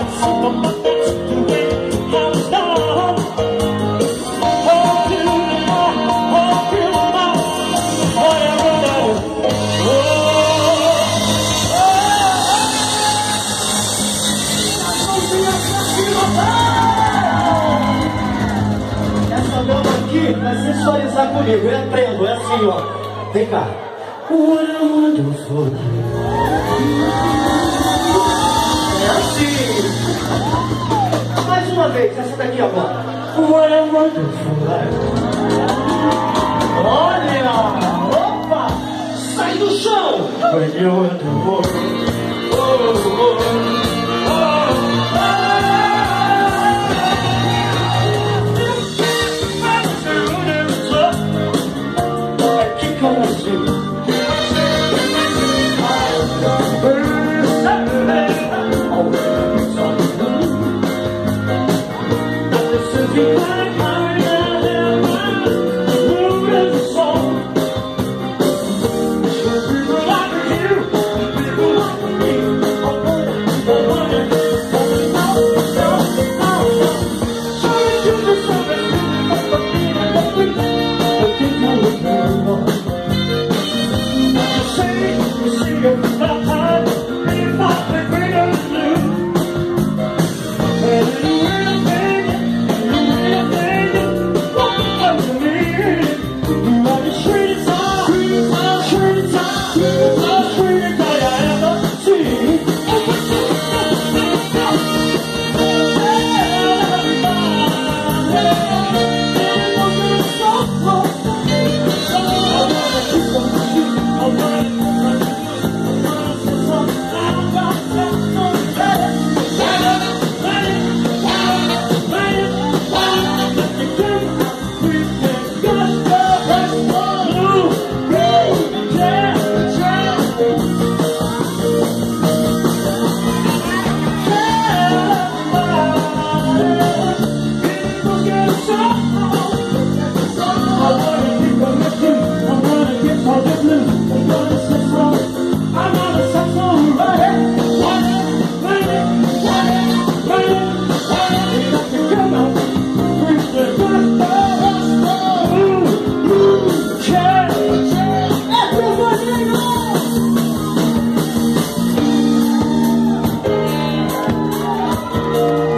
Vai sensualizar comigo, eu aprendo, é assim, ó. Vem cá. What a wonderful life. É assim. Mais uma vez, essa daqui agora. What a wonderful life. Olha! Opa! Sai do chão! When you're in the world. Oh, oh, oh. Saturday,